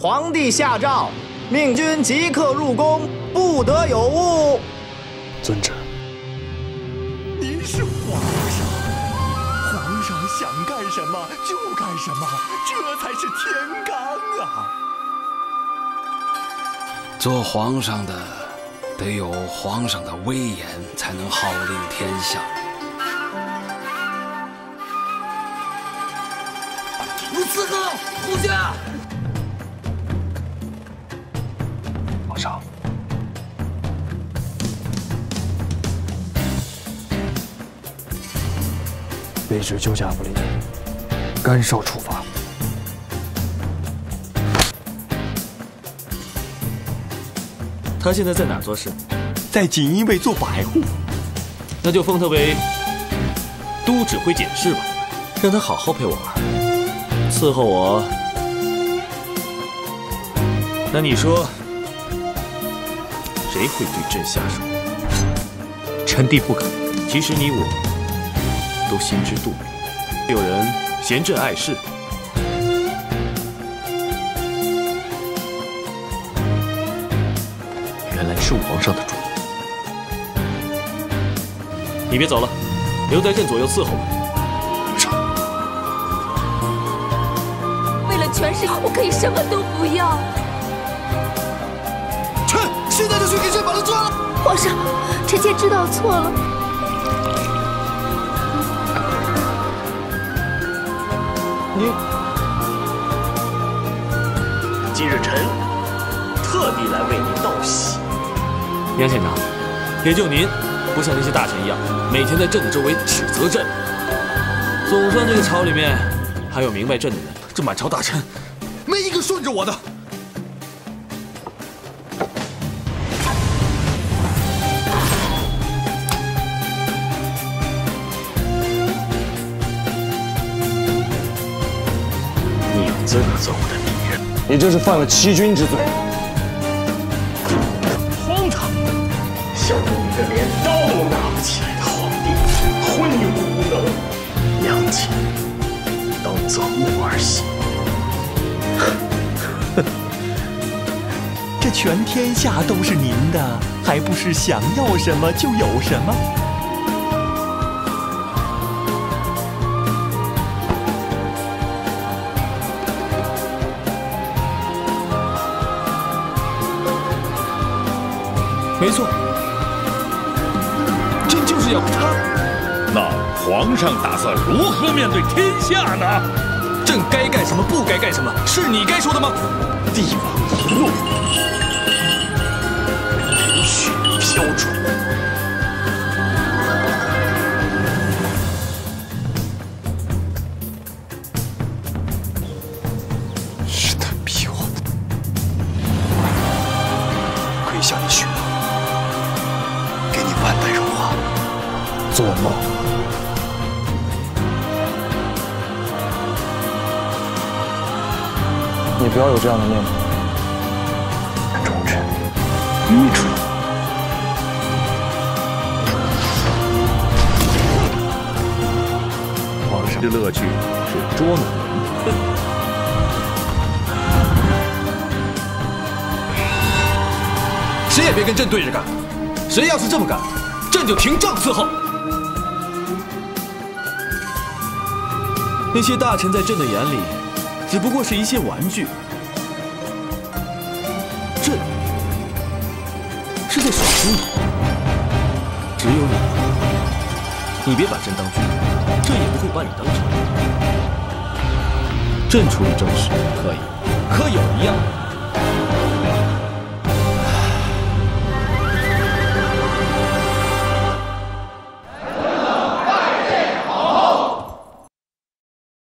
皇帝下诏，命君即刻入宫，不得有误。 遵旨。 您是皇上，皇上想干什么就干什么，这才是天罡啊！ 做皇上的，得有皇上的威严，才能号令天下。 如此个护驾。 皇上，卑职救驾不力，甘受处罚。 他现在在哪儿做事？ 在锦衣卫做百户。 那就封他为都指挥检视吧，让他好好陪我玩，伺候我。那你说，谁会对朕下手？ 臣弟不敢。 其实你我都心知肚明，有人嫌朕碍事。 原来是皇上的主意。 你别走了，留在朕左右伺候我。 为了权势，我可以什么都不要。 臣现在就去给朕把他抓了。 皇上，臣妾知道错了。 今日臣特地来为您道喜。 杨县长，也就您不像那些大臣一样，每天在朕的周围指责朕。总算这个朝里面还有明白朕的人。这满朝大臣， 没一个顺着我的。 你有资格做我的敌人？ 你这是犯了欺君之罪。 荒唐！像你一个连刀都拿不起来的皇帝，昏庸无能，娘亲当作木儿媳。 这全天下都是您的，还不是想要什么就有什么？ 没错，朕就是要他。 那皇上打算如何面对天下呢？ 朕该干什么，不该干什么，是你该说的吗？ 帝王一怒，雷雪飘出。 是他逼我的，可以向你许诺，给你万代荣华。做梦！你不要有这样的念头。 忠臣，愚蠢。 皇上的乐趣是捉弄人。 谁也别跟朕对着干，谁要是这么干，朕就廷杖伺候。那些大臣在朕的眼里，只不过是一些玩具。朕是在耍公主，只有你别把朕当军人，朕也不会把你当臣。朕处理政事可以，可有一样。